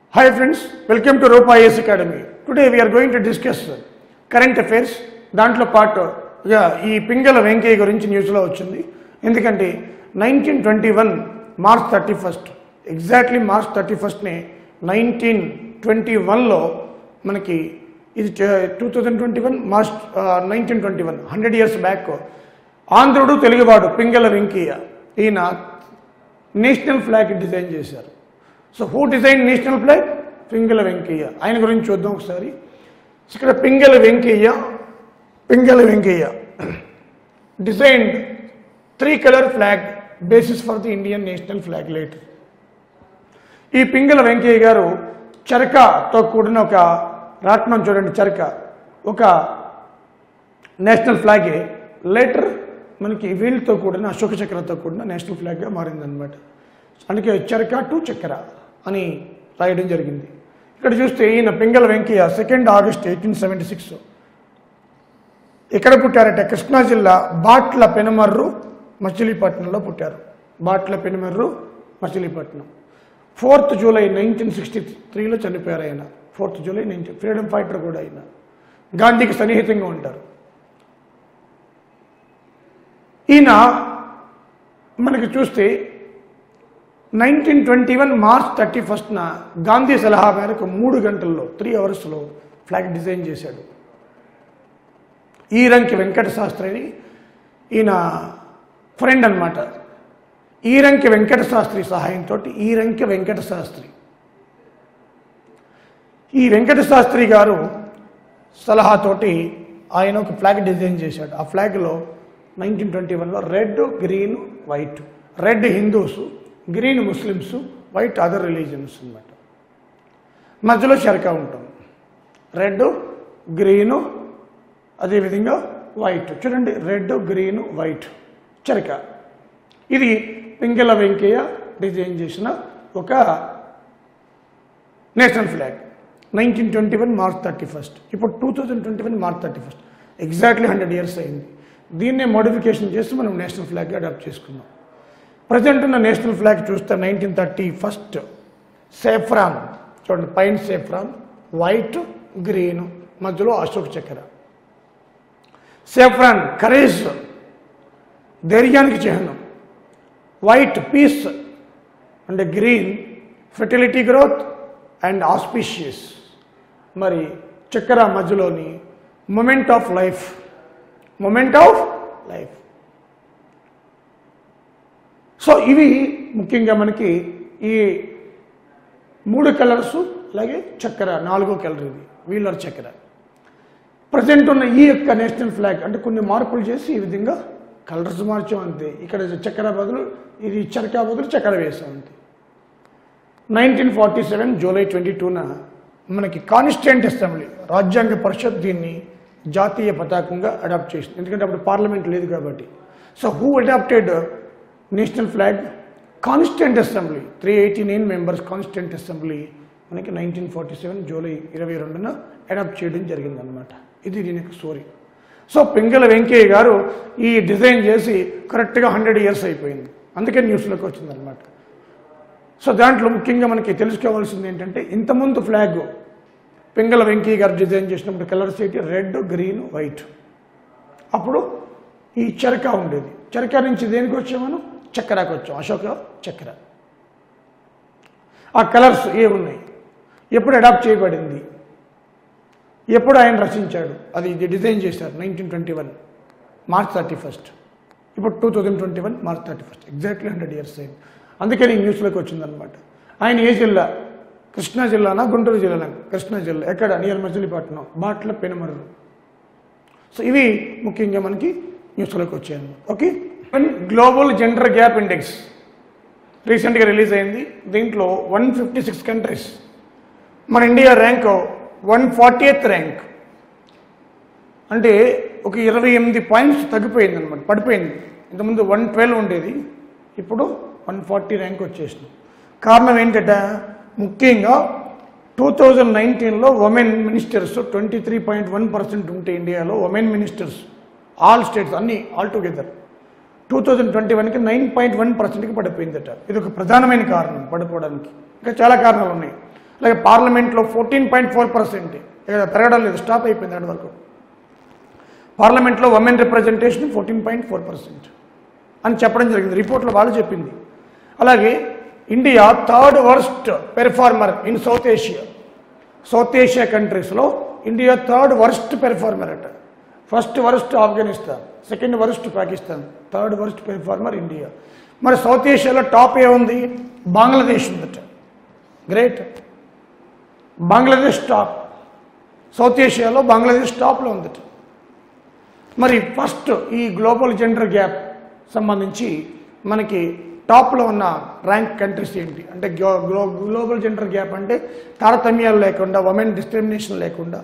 Hi friends, welcome to Ropa IAS Academy. Today we are going to discuss current affairs. దాంట్లో part ఈ పింగళ వెంకయ్య గురించి న్యూస్లో వచ్చింది. ఎందుకంటే 1921 మార్చ్ 31 ఎగ్జాక్ట్లీ మార్చ్ 31నే 1921లో మనకి ఇది 2021 మార్చ్ 1921 100 years బ్యాక్ ఆంధ్రుడు తెలుగువాడు పింగళ వెంకయ్య ఈయన నేషనల్ ఫ్లాగ్ డిజైన్ చేశారు. So who design national flag? Pingali Venkayya. ఆయన గురించి చూద్దాం ఒకసారి. ఇక్కడ Pingali Venkayya designed 3-color flag basis for the Indian national flag later. ఈ పింగళ వెంకయ్య గారు చరకతో కూడిన ఒక రాట్నం చూడండి, చరక ఒక నేషనల్ ఫ్లాగే లేటర్ మనకి వీల్తో కూడిన అశోక చక్రతో కూడిన నేషనల్ ఫ్లాగ్గా మారిందనమాట. అందుకే చరక టు చక్ర అని రాయడం జరిగింది. ఇక్కడ చూస్తే ఈయన పింగళ వెంకయ్య 2 ఆగస్టు 1876 ఎక్కడ పుట్టారంటే కృష్ణా జిల్లా బాట్ల పెనుమర్రు మచిలీపట్నంలో పుట్టారు. బాట్ల పెనుమర్రు మచిలీపట్నం. 4th జూలై 1963లో చనిపోయారు ఆయన. 4th జూలై 19 ఫ్రీడమ్ ఫైటర్ కూడా ఆయన. గాంధీకి సన్నిహితంగా ఉంటారు. ఈయన మనకి చూస్తే 1921 మార్చ్ 31న గాంధీ సలహా మేరకు 3 గంటల్లో 3 అవర్స్లో ఫ్లాగ్ డిజైన్ చేశాడు. ఈరంకి వెంకట శాస్త్రి అని ఈయన ఫ్రెండ్ అనమాట. ఈరంకి వెంకట శాస్త్రి సహాయంతో ఈరంకి వెంకట శాస్త్రి ఈ వెంకట శాస్త్రి గారు సలహాతోటి ఆయన ఒక ఫ్లాగ్ డిజైన్ చేశాడు. ఆ ఫ్లాగ్లో 1921లో red, green, white. Red Hindus, green Muslims, white other religions అనమాట. మధ్యలో చరక ఉంటుంది. రెడ్, గ్రీను, అదేవిధంగా వైట్. చూడండి, రెడ్, గ్రీను, వైట్ చరక. ఇది పింగళ వెంకయ్య డిజైన్ చేసిన ఒక నేషనల్ ఫ్లాగ్. 1921 మార్చ్ 31. ఇప్పుడు 2021 మార్చ్ 31 ఎగ్జాక్ట్లీ 100 years అయింది. దీన్నే మోడిఫికేషన్ చేసి మనం నేషనల్ ఫ్లాగ్గా అడాప్ట్ చేసుకున్నాం. ప్రజెంట్ ఉన్న నేషనల్ ఫ్లాగ్ చూస్తే 1931 సేఫ్రాన్ చూడండి, పైన్ సేఫ్రాన్, వైట్, గ్రీన్, మధ్యలో అశోక్ చక్ర. సేఫ్రాన్ కరేజ్, ధైర్యానికి చిహ్నం. White peace and green fertility growth and auspicious. మరి చక్ర మధ్యలోని మొమెంట్ ఆఫ్ లైఫ్. సో ఇవి ముఖ్యంగా మనకి ఈ 3 కలర్స్, అలాగే చక్ర 4వ కలర్ ఇది వీలర్ చక్ర. ప్రజెంట్ ఉన్న ఈ యొక్క నేషనల్ ఫ్లాగ్ అంటే కొన్ని మార్పులు చేసి ఈ విధంగా కలర్స్ మార్చాం అంతే. ఇక్కడ చక్ర బదులు ఇది చరక బదులు చక్ర వేసాం అంతే. 1947 జూలై 22న మనకి కాన్స్టిట్యూంట్ అసెంబ్లీ రాజ్యాంగ పరిషత్ దీన్ని జాతీయ పతాకంగా అడాప్ట్ చేసింది. ఎందుకంటే అప్పుడు పార్లమెంట్ లేదు కాబట్టి. So who adopted national flag? Constituent assembly. 389 members constituent assembly మనకి 1947 జూలై 22న అడాప్ట్ చేయడం జరిగిందనమాట. ఇది దీని యొక్క స్టోరీ. సో పింగళ వెంకయ్య గారు ఈ డిజైన్ చేసి కరెక్ట్గా 100 years అయిపోయింది. అందుకే న్యూస్లోకి వచ్చిందనమాట. సో దాంట్లో ముఖ్యంగా మనకి తెలుసుకోవాల్సింది ఏంటంటే, ఇంతకుముందు ఫ్లాగ్ పింగళ వెంకయ్య గారు డిజైన్ చేసినప్పుడు కలర్స్ ఏంటి? Red, green, white. అప్పుడు ఈ చరక ఉండేది. చరక నుంచి దేనికి వచ్చాం మనం? చక్రాకి వచ్చాం, అశోక చక్ర. ఆ కలర్స్ ఏమున్నాయి? ఎప్పుడు అడాప్ట్ చేయబడింది? ఎప్పుడు ఆయన రచించాడు? అది డిజైన్ చేశారు 1921 మార్చ్ 31. ఇప్పుడు 2021 మార్చ్ 31 ఎగ్జాక్ట్లీ 100 years అయింది. అందుకని ఈ న్యూస్లోకి వచ్చిందనమాట. ఆయన ఏ జిల్లా? కృష్ణా జిల్లానా గుంటూరు జిల్లానా? కృష్ణా జిల్లా. ఎక్కడ? నియర్ మచిలీపట్నం, బాట్ల పెనుమర్రు. సో ఇవి ముఖ్యంగా మనకి న్యూస్లోకి వచ్చాయన్నమాట. Okay. Global gender gap index రీసెంట్గా రిలీజ్ అయింది. దీంట్లో 156 కంట్రీస్. మన ఇండియా ర్యాంక్ 140th ర్యాంక్. అంటే ఒక 28 పాయింట్స్ తగ్గిపోయింది అనమాట, పడిపోయింది. ఇంతకుముందు 112 ఉండేది, ఇప్పుడు 140 ర్యాంక్ వచ్చేసింది. కారణం ఏంటంటే ముఖ్యంగా 2019లో ఉమెన్ మినిస్టర్స్ 23.1% ఉంటే ఇండియాలో ఉమెన్ మినిస్టర్స్ ఆల్ స్టేట్స్ అన్నీ ఆల్ టుగెదర్ 2021కి 9.1%కి పడిపోయిందట. ఇది ఒక ప్రధానమైన కారణం పడిపోవడానికి. ఇంకా చాలా కారణాలు ఉన్నాయి. అలాగే పార్లమెంట్లో 14.4%, పెరగడం లేదు, స్టాప్ అయిపోయింది అక్కడి వరకు. పార్లమెంట్లో ఉమెన్ రిప్రజెంటేషన్ 14.4% అని చెప్పడం జరిగింది, రిపోర్ట్లో వాళ్ళు చెప్పింది. అలాగే India 3rd worst performer in south Asia కంట్రీస్లో ఇండియా 3rd worst పెర్ఫార్మర్ అట. First worst Afghanistan, second worst Pakistan, 3rd worst performer India. మరి సౌత్ ఏషియాలో టాప్ ఏముంది? బంగ్లాదేశ్ ఉందట. గ్రేట్, బంగ్లాదేశ్ టాప్, సౌత్ ఏషియాలో బంగ్లాదేశ్ టాప్లో ఉందట. మరి ఫస్ట్ ఈ గ్లోబల్ జెండర్ గ్యాప్ సంబంధించి మనకి టాప్లో ఉన్న ర్యాంక్ కంట్రీస్ ఏంటి అంటే, గ్లోబల్ జెండర్ గ్యాప్ అంటే తారతమ్యాలు లేకుండా, ఉమెన్ డిస్క్రిమినేషన్ లేకుండా,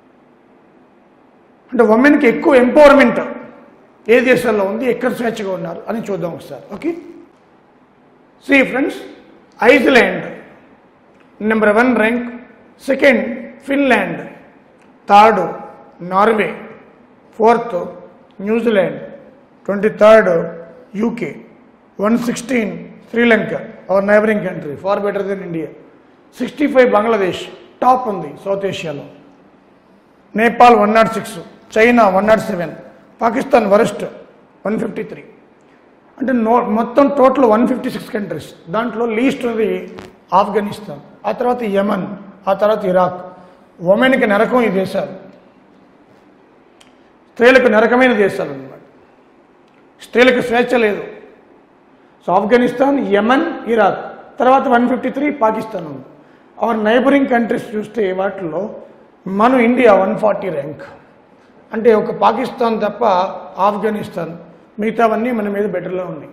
అంటే ఉమెన్కి ఎక్కువ ఎంపవర్మెంట్ ఏ దేశాల్లో ఉంది, ఎక్కడ స్వేచ్ఛగా ఉన్నారు అని చూద్దాం ఒకసారి. Okay, see friends, Iceland number 1 rank, second Finland, third Norway, 4th New Zealand, 23rd UK, 116 Sri Lanka, our neighbouring country, far better than India. 65 Bangladesh, top ఉంది సౌత్ ఏషియాలో. Nepal 106, China 107, Pakistan worst 153. అంటే మొత్తం టోటల్ 156 కంట్రీస్. దాంట్లో లీస్ట్ ఉంది ఆఫ్ఘనిస్తాన్, ఆ తర్వాత యమన్, ఆ తర్వాత ఇరాక్. ఉమెన్కి నరకం ఈ దేశాలు, స్త్రీలకు నరకమైన దేశాలు అన్నమాట. స్త్రీలకు స్వేచ్ఛ లేదు. సో ఆఫ్ఘనిస్తాన్, యమన్, ఇరాక్, తర్వాత 153 పాకిస్తాన్ ఉంది. అవర్ నైబరింగ్ కంట్రీస్ చూస్తే వాటిలో మన ఇండియా 140 ర్యాంక్. అంటే ఒక పాకిస్తాన్ తప్ప ఆఫ్ఘనిస్తాన్, మిగతావన్నీ మన మీద బెటర్లో ఉన్నాయి.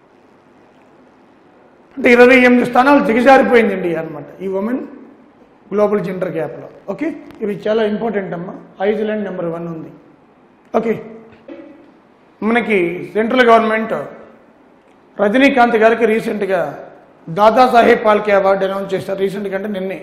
అంటే 28 స్థానాలు దిగజారిపోయింది ఇండియా అనమాట ఈ ఉమెన్ గ్లోబల్ జెండర్ గ్యాప్లో. ఓకే, ఇవి చాలా ఇంపార్టెంట్ అమ్మా. ఐస్లాండ్ నెంబర్ 1 ఉంది. ఓకే, మనకి సెంట్రల్ గవర్నమెంట్ రజనీకాంత్ గారికి రీసెంట్గా దాదాసాహెబ్ ఫాల్కే అవార్డు అనౌన్స్ చేశారు, రీసెంట్గా అంటే నిన్నే.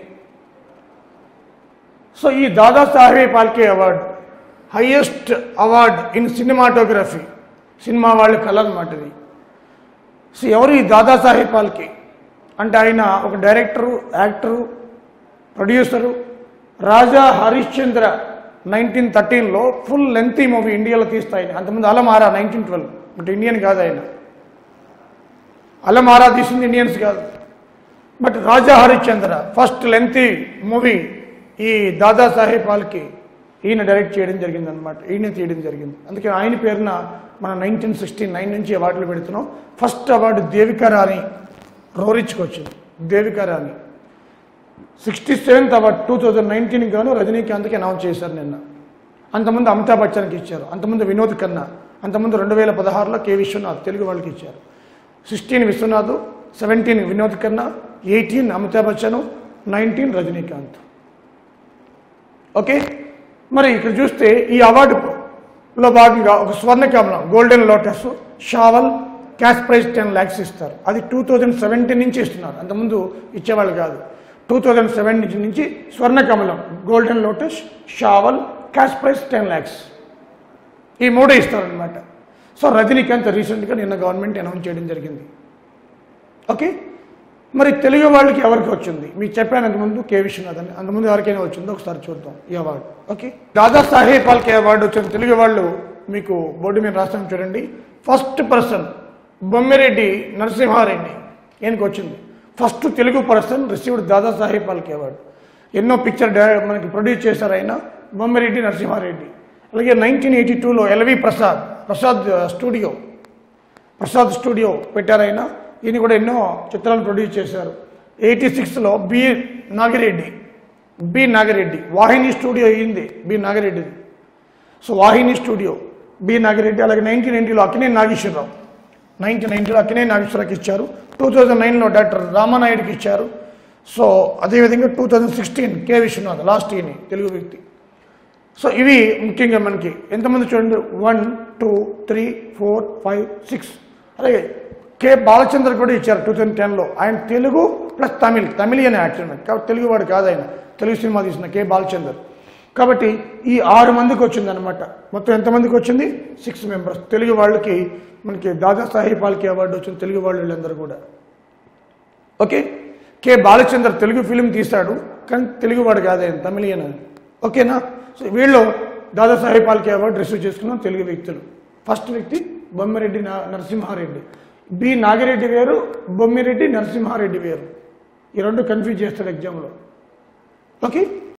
సో ఈ Dadasaheb Phalke award highest award in cinematography, cinema వాళ్ళు కళ అన్నమాట ఇది. సో ఎవరు ఈ దాదాసాహెబ్ ఫాల్కే అంటే, ఆయన ఒక director, actor, producer. Raja Harishchandra 1913లో ఫుల్ లెంతీ మూవీ ఇండియాలో తీస్తాయని. అంతకుముందు అలమారా 1912, బట్ ఇండియన్ కాదు ఆయన. అలమారా తీసింది ఇండియన్స్ కాదు, but Raja Harishchandra first lengthy movie ఈ దాదాసాహెబ్ ఫాల్కే ఈయన డైరెక్ట్ చేయడం జరిగింది అనమాట, ఈయన తీయడం జరిగింది. అందుకే ఆయన పేరున మనం 1969 నుంచి అవార్డులు పెడుతున్నాం. ఫస్ట్ అవార్డు దేవికా రాణి రోరిచ్కి వచ్చింది. దేవికా రాణి 67th అవార్డు 2019 గాను రజనీకాంత్కి అనౌన్స్ చేశారు నిన్న. అంతకుముందు అమితాబ్ బచ్చన్కి ఇచ్చారు, అంతకుముందు వినోద్ ఖన్నా, అంతకుముందు 2016లో కె విశ్వనాథ్ తెలుగు వాళ్ళకి ఇచ్చారు. 16 విశ్వనాథ్, 17 వినోద్ ఖన్నా, 18 అమితాబ్ బచ్చన్, 19 రజనీకాంత్. ఓకే, మరి ఇక్కడ చూస్తే ఈ అవార్డులో భాగంగా ఒక స్వర్ణ కమలం, golden lotus, shawl, cash prize 10 lakhs ఇస్తారు. అది 2017 నుంచి ఇస్తున్నారు, అంతకుముందు ఇచ్చేవాళ్ళు కాదు. 2007 నుంచి స్వర్ణ కమలం, golden lotus, shawl, cash prize 10 lakhs, ఈ 3 ఇస్తారనమాట. సో రజనీకాంత్ రీసెంట్గా నిన్న గవర్నమెంట్ అనౌన్స్ చేయడం జరిగింది. ఓకే, మరి తెలుగు వాళ్ళకి ఎవరికి వచ్చింది మీకు చెప్పాను అంతకుముందు, కె విశ్వనాథ్ అని. అంతకుముందు ఎవరికైనా వచ్చిందో ఒకసారి చూద్దాం ఈ award. Okay, Dadasaheb Phalke award వచ్చిన తెలుగు వాళ్ళు మీకు బోర్డు మీద రాస్తాం చూడండి. ఫస్ట్ పర్సన్ బొమ్మిరెడ్డి నరసింహారెడ్డి, ఈయనకి వచ్చింది. First Telugu person received Dadasaheb Phalke award. ఎన్నో పిక్చర్ మనకి ప్రొడ్యూస్ చేశారు ఆయన, బొమ్మిరెడ్డి నరసింహారెడ్డి. అలాగే 1982లో ఎల్వి ప్రసాద్ స్టూడియో పెట్టారు ఆయన. ఈయన కూడా ఎన్నో చిత్రాలను ప్రొడ్యూస్ చేశారు. 86లో బి నాగిరెడ్డి వాహిని స్టూడియో అయ్యింది బి నాగిరెడ్డిది. So Vauhini studio B Nagi Reddy. అలాగే 1990లో అక్కినేని నాగేశ్వరరావు, 1990లో అక్కినేని నాగేశ్వరరావుకి ఇచ్చారు. 2009లో డాక్టర్ రామానాయుడికి ఇచ్చారు. సో అదేవిధంగా 2016 కె విశ్వనాథ్, లాస్ట్ ఈయన తెలుగు వ్యక్తి. సో ఇవి ముఖ్యంగా మనకి ఎంతమంది చూడండి, 1 2 3 4 5 6. అలాగే కె బాలచంద్ర కూడా ఇచ్చారు 2010లో. ఆయన తెలుగు ప్లస్ తమిళ్ అనే యాక్టర్ కాబట్టి తెలుగువాడు కాదు ఆయన, తెలుగు సినిమా తీసిన కె బాలచందర్. కాబట్టి ఈ 6 మందికి వచ్చింది అనమాట. మొత్తం ఎంతమందికి వచ్చింది, 6 members తెలుగు వాళ్ళకి మనకి దాదాసాహెబ్ ఫాల్కే అవార్డు వచ్చింది, తెలుగు వాళ్ళు వీళ్ళందరూ కూడా. Okay, K Balachandra Telugu film తీశాడు, కానీ తెలుగువాడు కాదు, ఆయన తమిళియన్. ఓకేనా? సో వీళ్ళు దాదాసాహెబ్ ఫాల్కే అవార్డు రిసీవ్ చేసుకున్న తెలుగు వ్యక్తులు. ఫస్ట్ వ్యక్తి బొమ్మిరెడ్డి నరసింహారెడ్డి. బి నాగిరెడ్డి వేరు, బొమ్మిరెడ్డి నరసింహారెడ్డి వేరు. ఈ రెండు కన్ఫ్యూజ్ చేస్తారు ఎగ్జామ్లో. ఓకే.